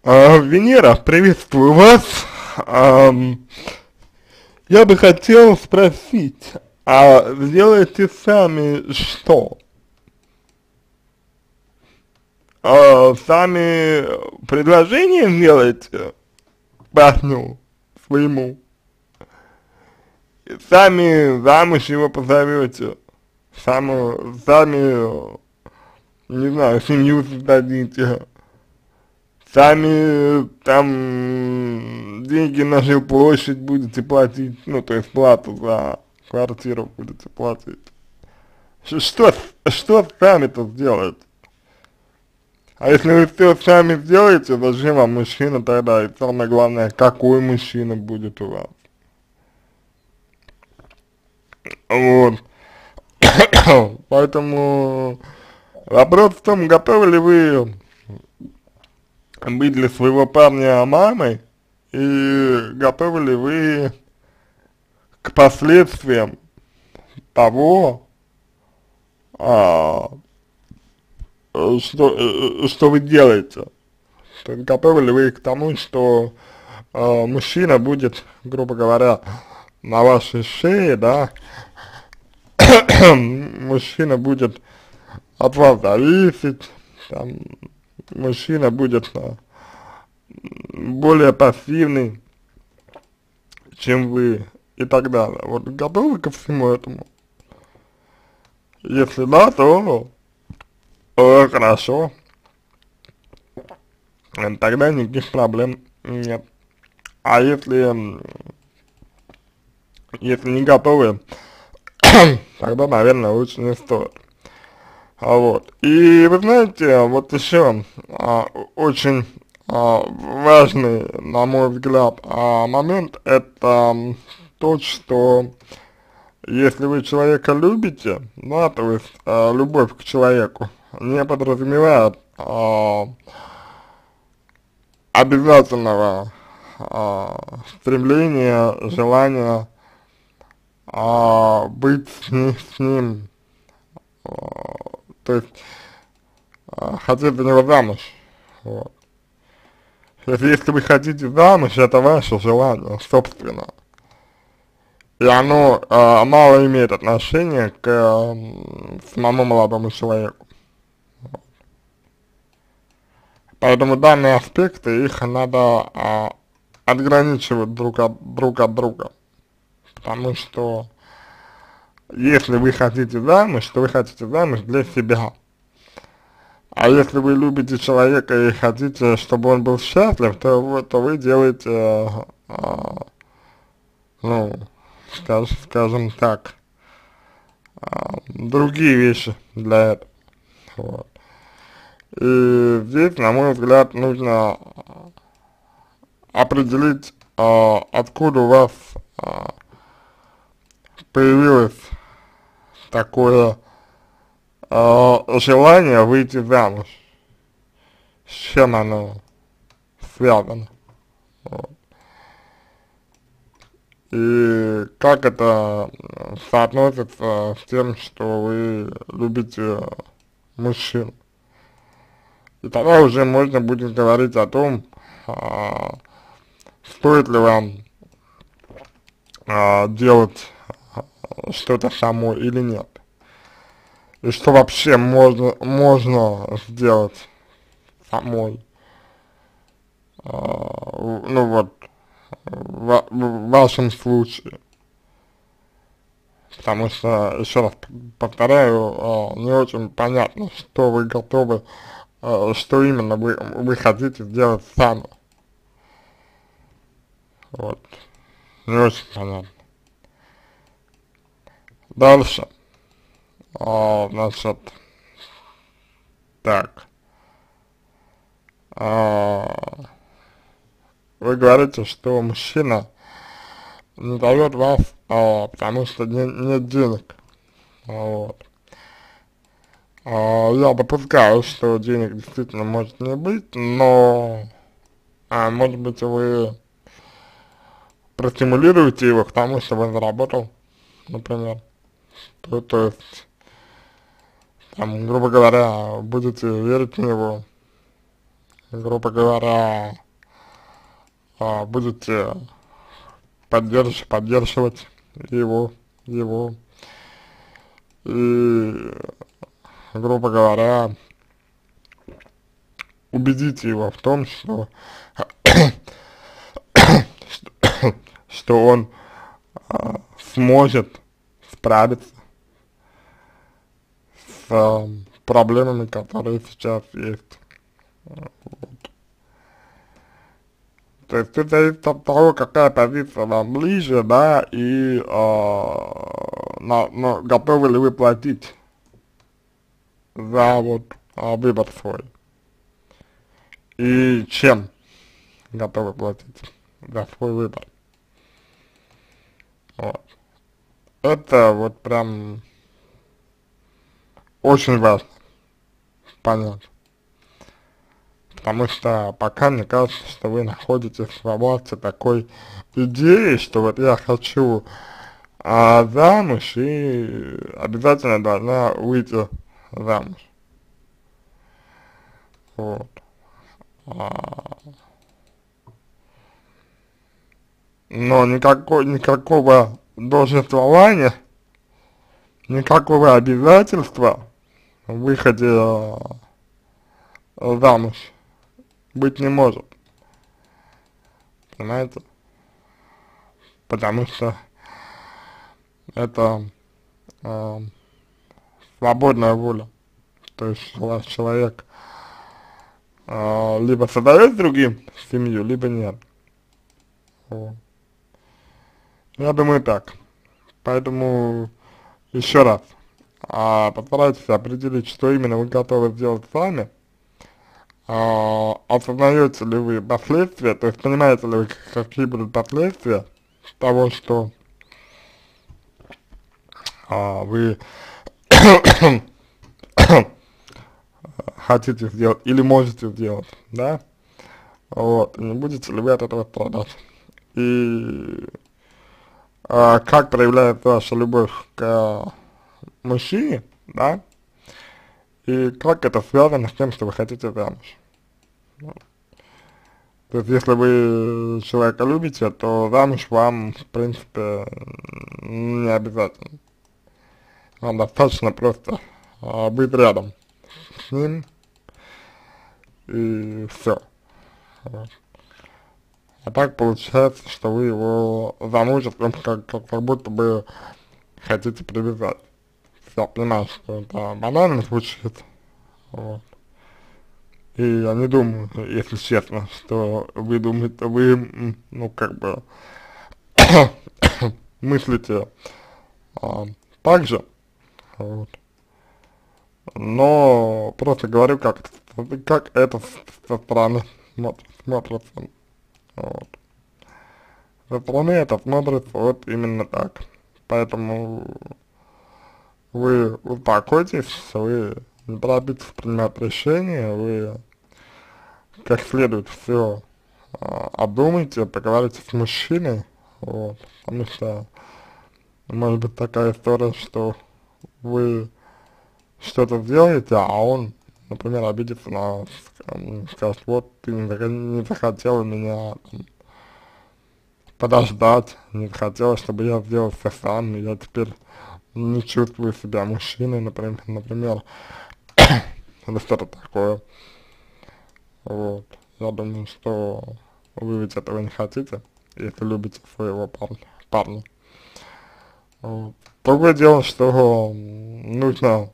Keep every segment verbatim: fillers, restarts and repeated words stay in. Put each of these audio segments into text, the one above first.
А, Венера, приветствую вас. Ам, я бы хотел спросить, а сделаете сами что? А, сами предложение сделаете парню своему? Сами замуж его позовете? Саму, сами, не знаю, семью создадите? Сами там деньги на жилплощадь будете платить, ну, то есть плату за квартиру будете платить. Ш- Что, с- что сами-то сделаете? А если вы все сами сделаете, зачем вам мужчина тогда? И самое главное, какой мужчина будет у вас? Вот. Поэтому вопрос в том, готовы ли вы быть для своего парня мамой и готовы ли вы к последствиям того, а, э, что, э, э, что вы делаете. То есть готовы ли вы к тому, что э, мужчина будет, грубо говоря, на вашей шее, да, мужчина будет от вас зависеть, там, мужчина будет э, более пассивный, чем вы и так далее. Вот готовы ко всему этому? Если да, то э, хорошо. Э, Тогда никаких проблем нет. А если, м, если не готовы, тогда, наверное, лучше не стоит. А вот. И вы знаете, вот еще а, очень а, важный, на мой взгляд, а, момент, это м, тот, что если вы человека любите, да, то есть а, любовь к человеку не подразумевает а, обязательного а, стремления, желания а, быть с, ни- с ним, а, то есть а, хотеть за него замуж. Вот. Если, если вы хотите замуж, это ваше желание, собственно. И оно а, мало имеет отношения к а, самому молодому человеку. Поэтому данные аспекты, их надо а, отграничивать друг от, друг от друга. Потому что если вы хотите замуж, то вы хотите замуж для себя. А если вы любите человека и хотите, чтобы он был счастлив, то, вы- то вы делаете, э, а, ну, скаж, скажем так, а, другие вещи для этого. Вот. И здесь, на мой взгляд, нужно определить, а, откуда у вас а, появилось такое а, желание выйти замуж, с чем оно связано. Вот. И как это э, соотносится с тем, что вы любите мужчин. И тогда уже можно будет говорить о том, а, стоит ли вам а, делать а, что-то самой или нет. И что вообще можно, можно сделать самой. А, в- ну вот, в, в вашем случае. Потому что, еще раз повторяю, а, не очень понятно, что вы готовы, а, что именно вы, вы хотите сделать сами. Вот, не очень понятно. Дальше, а, значит, так, а, вы говорите, что мужчина не дает вас, а, потому что не, нет денег. Вот. А, я допускаю, что денег действительно может не быть, но, а, может быть, вы простимулируете его к тому, чтобы он заработал, например. То, то есть, там, грубо говоря, будете верить в него грубо говоря, а, будете поддерж, поддерживать его, его, и, грубо говоря, убедите его в том, что, что, что он а, сможет справиться с а, проблемами, которые сейчас есть. Вот. То есть это зависит от того, какая позиция вам ближе, да, и а, на, на, готовы ли вы платить за вот а, выбор свой. И чем готовы платить за свой выбор. Вот. Это вот прям очень важно понять. Потому что пока мне кажется, что вы находитесь в области такой идеи, что вот я хочу а, замуж и обязательно должна выйти замуж. Вот. А, но никакой, никакого должествования, никакого обязательства в выходе а, замуж быть не может. Понимаете? Потому что это э, свободная воля. То есть человек э, либо создает с другим семью, либо нет. Вот. Я думаю так. Поэтому еще раз а, постарайтесь определить, что именно вы готовы сделать сами. А, осознаете ли вы последствия, то есть понимаете ли вы, какие будут последствия того, что а, вы хотите сделать или можете сделать, да, вот, не будете ли вы от этого страдать, и а, как проявляется ваша любовь к мужчине, да, и как это связано с тем, что вы хотите замуж. То есть, если вы человека любите, то замуж вам, в принципе, не обязательно. Вам достаточно просто а, быть рядом с ним, и все. Вот. А так получается, что вы его замужеством как, как, как будто бы хотите привязать. Я понимаю, что это банально звучит. Вот. И я не думаю, если честно, что вы думаете, вы, ну, как бы, мыслите а, так же, вот. Но просто говорю, как, как это со стороны смотр, смотрится, вот. Со стороны это смотрится вот именно так. Поэтому вы успокойтесь, вы не торопитесь принимать решения, вы как следует все а, обдумайте, поговорите с мужчиной, вот, потому что может быть такая история, что вы что-то сделаете, а он, например, обидится на вас, скажет, вот ты не, зах не захотела меня там, подождать, не захотела, чтобы я сделал все сам, и я теперь не чувствую себя мужчиной, например, например, или что-то такое. Вот. Я думаю, что вы ведь этого не хотите, если любите своего парня. парня. Вот. Другое дело, что нужно,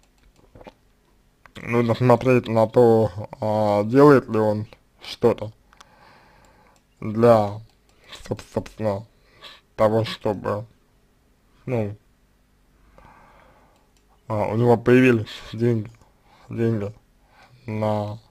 нужно смотреть на то, а, делает ли он что-то для, собственно, того, чтобы, ну, а, у него появились деньги, деньги на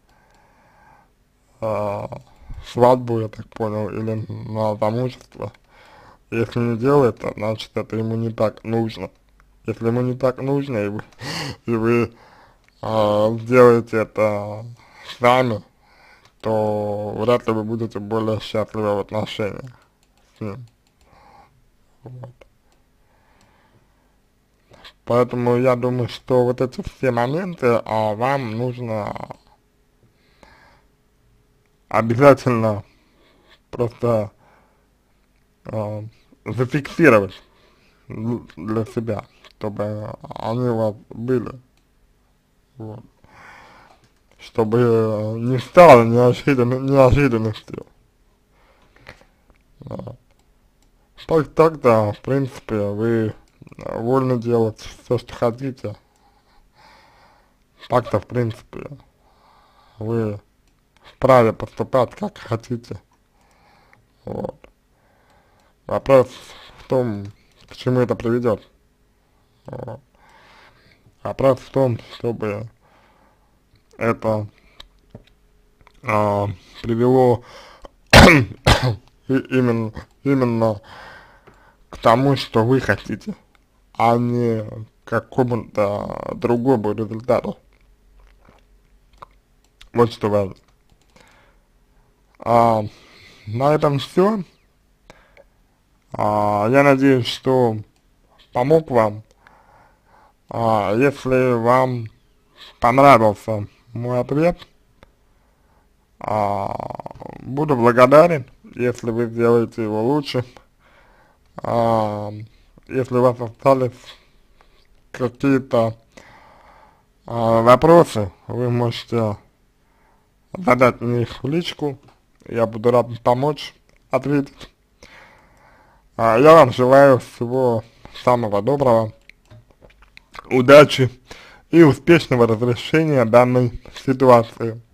а, свадьбу, я так понял, или на замужество. Если не делает, то значит это ему не так нужно. Если ему не так нужно, и вы, и вы а, сделаете это сами, то вряд ли вы будете более счастливы в отношениях с ним. Вот. Поэтому я думаю, что вот эти все моменты а, вам нужно обязательно просто э, зафиксировать для себя, чтобы они у вас были, вот, чтобы не стало неожидан, неожиданностью. Вот. Так, так, да, в принципе, вы вольны делать все, что хотите. Так-то, в принципе, вы вправе поступать, как хотите. Вот. Вопрос в том, к чему это приведет. Вот. Вопрос в том, чтобы это а, привело и именно, именно к тому, что вы хотите, а не к какому-то другому результату. Вот что важно. А, на этом все. А, я надеюсь, что помог вам. А, если вам понравился мой ответ, а, буду благодарен, если вы сделаете его лучше. А, если у вас остались какие-то а, вопросы, вы можете задать мне их в личку, я буду рад помочь ответить. А, я вам желаю всего самого доброго, удачи и успешного разрешения данной ситуации.